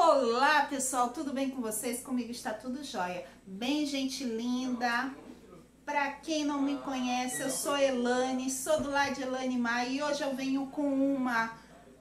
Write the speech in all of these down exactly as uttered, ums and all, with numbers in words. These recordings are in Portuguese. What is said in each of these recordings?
Olá pessoal, tudo bem com vocês? Comigo está tudo jóia. Bem, gente linda, pra quem não me conhece, eu sou Elane, sou do lado de Elane Maia e hoje eu venho com uma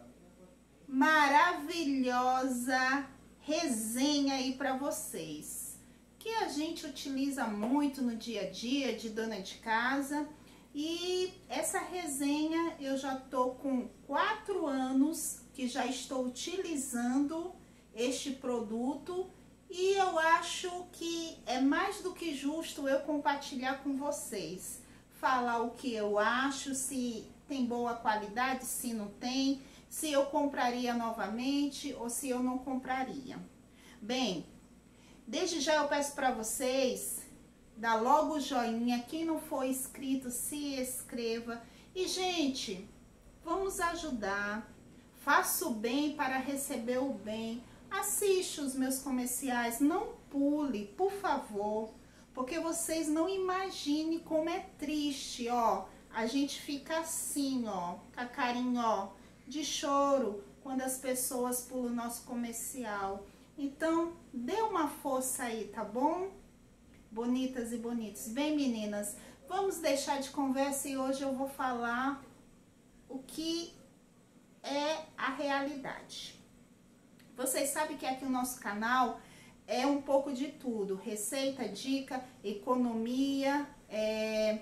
maravilhosa resenha aí pra vocês, que a gente utiliza muito no dia a dia de dona de casa. E essa resenha eu já tô com quatro anos que já estou utilizando este produto e eu acho que é mais do que justo eu compartilhar com vocês, falar o que eu acho, se tem boa qualidade, se não tem, se eu compraria novamente ou se eu não compraria. Bem, desde já eu peço para vocês, dá logo o joinha, quem não for inscrito, se inscreva. E gente, vamos ajudar, faça o bem para receber o bem. Assiste os meus comerciais, não pule, por favor, porque vocês não imaginem como é triste, ó. A gente fica assim, ó, com a carinha, ó, de choro quando as pessoas pulam o nosso comercial. Então, dê uma força aí, tá bom? Bonitas e bonitos. Bem, meninas, vamos deixar de conversa e hoje eu vou falar o que é a realidade. Vocês sabem que aqui no nosso canal é um pouco de tudo. Receita, dica, economia, é,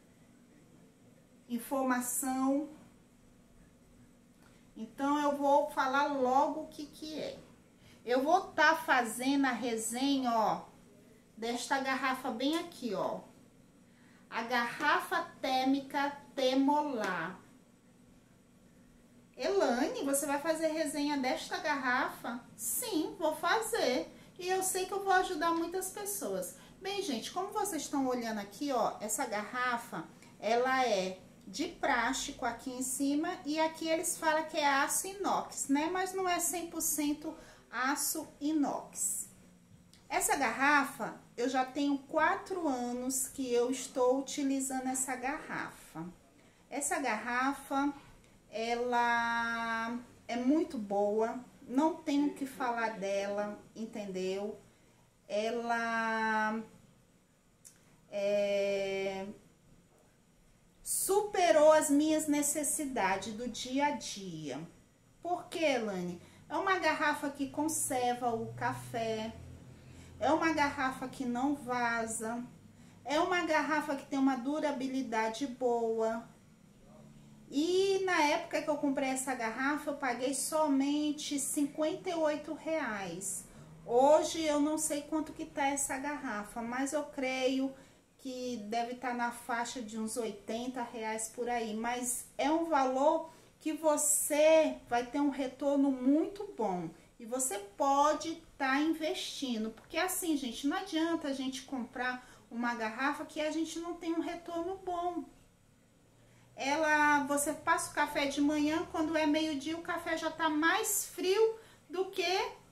informação. Então eu vou falar logo o que que é. Eu vou estar tá fazendo a resenha, ó, desta garrafa bem aqui, ó. A garrafa térmica Temolar. Elane, você vai fazer resenha desta garrafa? Sim, vou fazer. E eu sei que eu vou ajudar muitas pessoas. Bem, gente, como vocês estão olhando aqui, ó, essa garrafa, ela é de plástico aqui em cima e aqui eles falam que é aço inox, né? Mas não é cem por cento aço inox. Essa garrafa, eu já tenho quatro anos que eu estou utilizando essa garrafa. Essa garrafa, ela é muito boa, não tenho o que falar dela, entendeu? Ela é, superou as minhas necessidades do dia a dia. Por quê, Elane? É uma garrafa que conserva o café, é uma garrafa que não vaza, é uma garrafa que tem uma durabilidade boa. E na época que eu comprei essa garrafa, eu paguei somente cinquenta e oito reais. Hoje eu não sei quanto que tá essa garrafa, mas eu creio que deve estar na faixa de uns oitenta reais por aí. Mas é um valor que você vai ter um retorno muito bom. E você pode estar tá investindo, porque assim, gente, não adianta a gente comprar uma garrafa que a gente não tem um retorno bom. Ela, você passa o café de manhã, quando é meio-dia o café já tá mais frio do que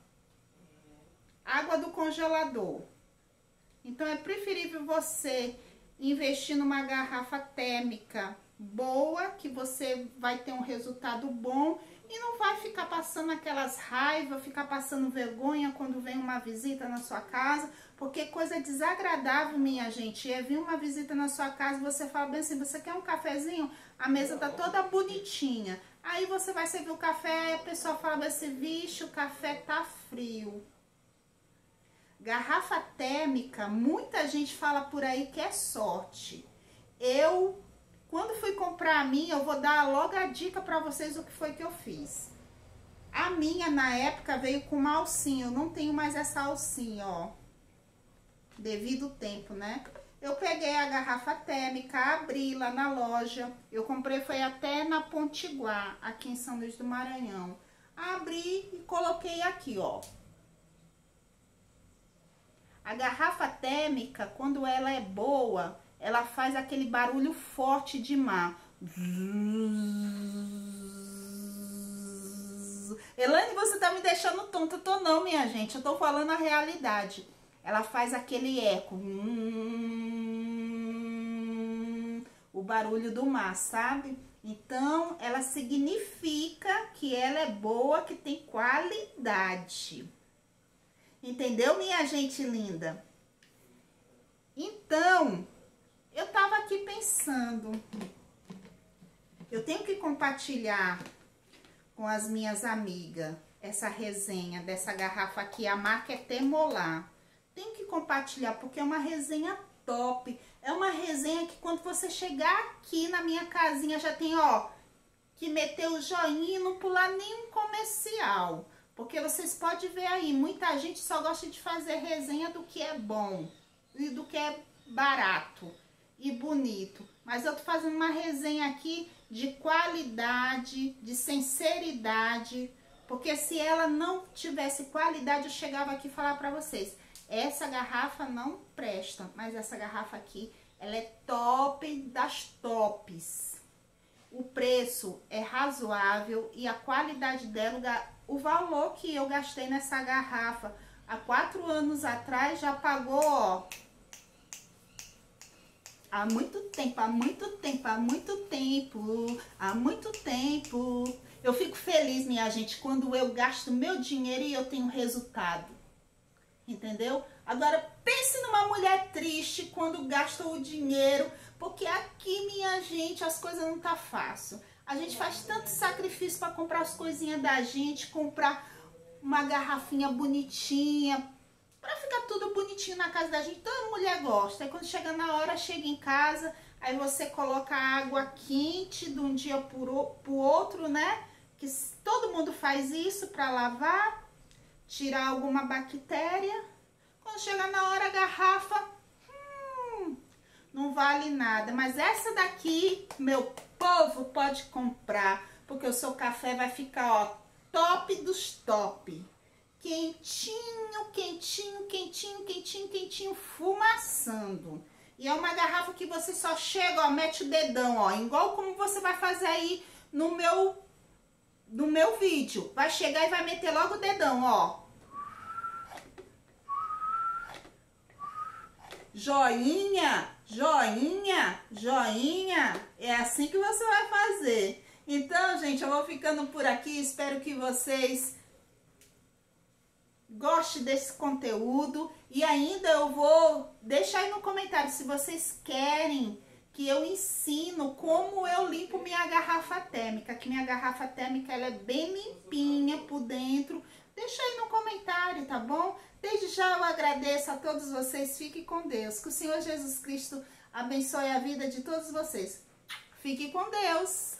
água do congelador. Então é preferível você investir numa garrafa térmica boa, que você vai ter um resultado bom e não vai ficar passando aquelas raivas, ficar passando vergonha quando vem uma visita na sua casa, porque coisa desagradável, minha gente, é vir uma visita na sua casa e você fala bem assim, você quer um cafezinho? A mesa tá toda bonitinha. Aí você vai servir o café e a pessoa fala bem assim, vixe, o café tá frio. Garrafa térmica, muita gente fala por aí que é sorte. Eu, quando fui comprar a minha, eu vou dar logo a dica para vocês o que foi que eu fiz. A minha, na época, veio com uma alcinha. Eu não tenho mais essa alcinha, ó. Devido ao tempo, né? Eu peguei a garrafa térmica, abri lá na loja. Eu comprei, foi até na Pontiguar, aqui em São Luís do Maranhão. Abri e coloquei aqui, ó. A garrafa térmica, quando ela é boa, ela faz aquele barulho forte de mar. Elane, você tá me deixando tonta. Eu tô não, minha gente. Eu tô falando a realidade. Ela faz aquele eco. O barulho do mar, sabe? Então, ela significa que ela é boa, que tem qualidade. Entendeu, minha gente linda? Então, eu tava aqui pensando, eu tenho que compartilhar com as minhas amigas essa resenha dessa garrafa aqui, a marca é Temolar. Tenho que compartilhar porque é uma resenha top. É uma resenha que quando você chegar aqui na minha casinha já tem, ó, que meter o joinha e não pular nenhum comercial. Porque vocês podem ver aí, muita gente só gosta de fazer resenha do que é bom e do que é barato e bonito. Mas eu tô fazendo uma resenha aqui de qualidade, de sinceridade. Porque se ela não tivesse qualidade, eu chegava aqui e falava pra vocês, essa garrafa não presta, mas essa garrafa aqui, ela é top das tops. O preço é razoável e a qualidade dela, o valor que eu gastei nessa garrafa há quatro anos atrás já pagou, ó, há muito tempo, há muito tempo, há muito tempo, há muito tempo. Eu fico feliz, minha gente, quando eu gasto meu dinheiro e eu tenho resultado. Entendeu? Agora, pense numa mulher triste quando gasta o dinheiro, porque aqui, minha gente, as coisas não tá fácil. A gente faz tanto sacrifício para comprar as coisinhas da gente, comprar uma garrafinha bonitinha, para ficar tudo bonitinho na casa da gente. Toda mulher gosta. Aí quando chega na hora, chega em casa, aí você coloca água quente de um dia pro outro, né? Que todo mundo faz isso para lavar, tirar alguma bactéria. Quando chega na hora, a garrafa hum, não vale nada. Mas essa daqui, meu povo, pode comprar, porque o seu café vai ficar, ó, top dos top. Quentinho, quentinho, quentinho, quentinho, quentinho, fumaçando. E é uma garrafa que você só chega, ó, mete o dedão, ó, igual como você vai fazer aí no meu, no meu vídeo. Vai chegar e vai meter logo o dedão, ó. Joinha, joinha, joinha. É assim que você vai fazer. Então, gente, eu vou ficando por aqui. Espero que vocês gostem desse conteúdo. E ainda eu vou deixar aí no comentário se vocês querem que eu ensino como eu limpo minha garrafa térmica. Que minha garrafa térmica ela é bem limpinha por dentro. Deixa aí no comentário, tá bom? Desde já eu agradeço a todos vocês. Fiquem com Deus. Que o Senhor Jesus Cristo abençoe a vida de todos vocês. Fiquem com Deus.